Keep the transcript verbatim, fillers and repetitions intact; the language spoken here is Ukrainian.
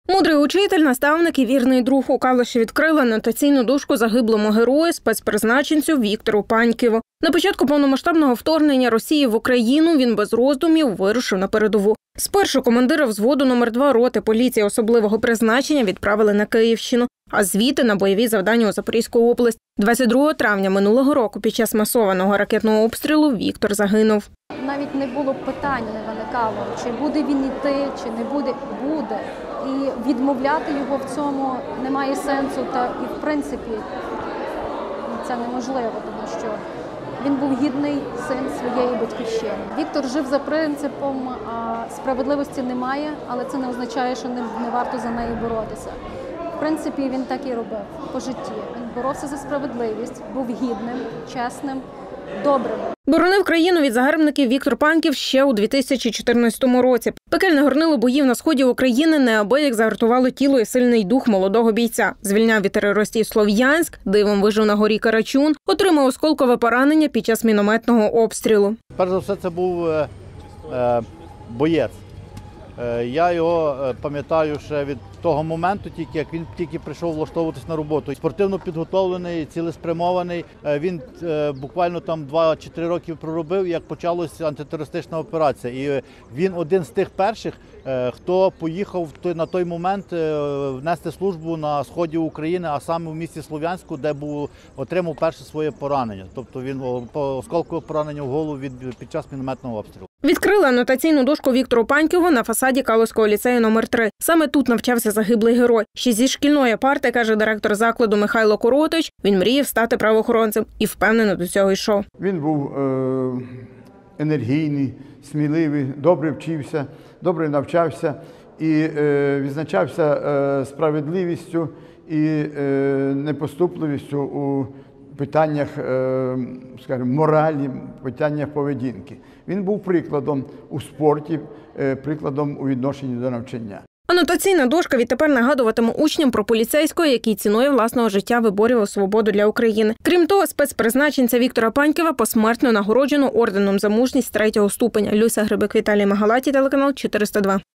Мудрий учитель, наставник і вірний друг у Калуші відкрили анотаційну дошку загиблому герою, спецпризначенцю Віктору Паньківу. На початку повномасштабного вторгнення Росії в Україну він без роздумів вирушив на передову. Спершу командира взводу номер два роти поліції особливого призначення відправили на Київщину, а звідти на бойові завдання у Запорізьку область. двадцять другого травня минулого року під час масованого ракетного обстрілу Віктор загинув. Навіть не було питань, не виникало, чи буде він йти, чи не буде. Буде. І відмовляти його в цьому немає сенсу, та і в принципі це неможливо, тому що він був гідний син своєї батьківщини. Віктор жив за принципом справедливості немає, але це не означає, що не, не варто за неї боротися. В принципі, він так і робив по житті. Він боровся за справедливість, був гідним, чесним, добрим. Боронив країну від загарбників Віктор Паньків ще у дві тисячі чотирнадцятому році. Пекельне горнило боїв на сході України неабияк загартувало тіло і сильний дух молодого бійця. Звільняв від терористів Слов'янськ, дивом вижив на горі Карачун, отримав осколкове поранення під час мінометного обстрілу. Перш за все, це був е, е, боєць. Е, я його пам'ятаю ще від того моменту, тільки як він тільки прийшов влаштовуватись на роботу. Спортивно підготовлений, цілеспрямований. Е, він е, буквально там два чи три роки проробив, як почалася антитерористична операція. І він один з тих перших, е, хто поїхав на той момент е, внести службу на сході України, а саме в місті Слов'янську, де був, отримав перше своє поранення. Тобто він осколкове поранення в голову від, під час мінометного обстрілу. Відкрили анотаційну дошку Віктору Паньківу на фасаді Калузького ліцею номер три. Саме тут навчався загиблий герой. Ще зі шкільної парти, каже директор закладу Михайло Коротич, він мріяв стати правоохоронцем і впевнено до цього йшов. Він був е- енергійний, сміливий, добре вчився, добре навчався і е- відзначався е- справедливістю і е- непоступливістю у питаннях, скажімо, моралі, питаннях поведінки. Він був прикладом у спорті, прикладом у відношенні до навчання. Анотаційна дошка відтепер нагадуватиме учням про поліцейського, який ціною власного життя виборював свободу для України. Крім того, спецпризначенця Віктора Паньківа посмертно нагороджено орденом за мужність третього ступеня. Люся Грибик, Віталій Магалаті, телеканал чотириста два.